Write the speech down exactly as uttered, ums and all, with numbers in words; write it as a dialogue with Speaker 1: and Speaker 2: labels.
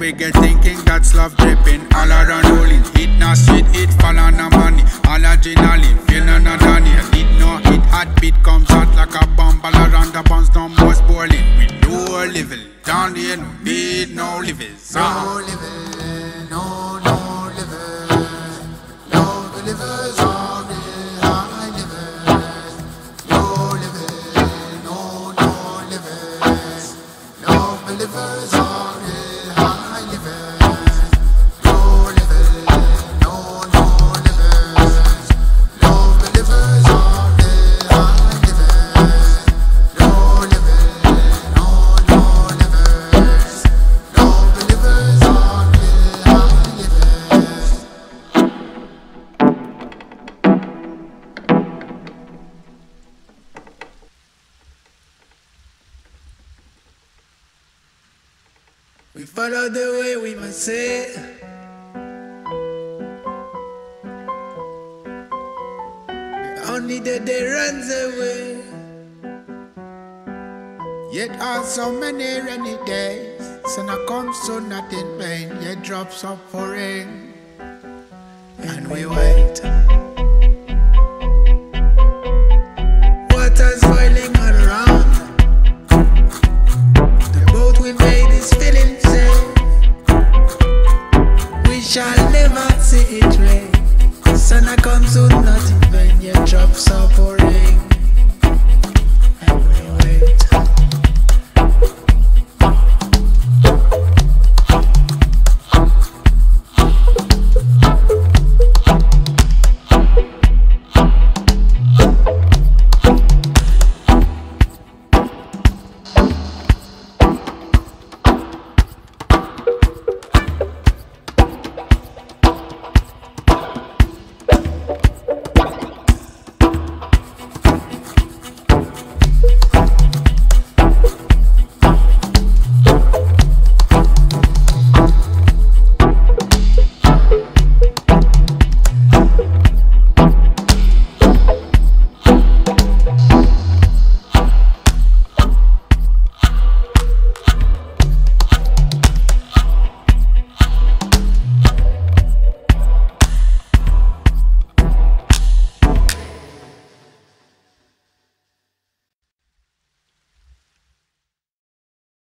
Speaker 1: we get thinking that's love dripping. All around rolling, hit na street, hit fall on the money. All adrenaline, feel none of Danny. Hit no hit, hot beat comes out like a bomb. All around the bounce, no more boiling. We lower level, down there no need no livers.
Speaker 2: No livers, no, no livers. No livers are real high livers. No livers, no, no livers. No livers are real high livers. No livers, no, no livers. No livers are real high livers. No livers, no, no livers. No livers are real high livers. We follow the way we must say. Only the day runs away.
Speaker 1: Yet also many rainy days, sun a comes so not in vain. Yet drops up for rain,
Speaker 2: And we wait. Water's boiling all around. The boat we made is feeling safe. We shall never see it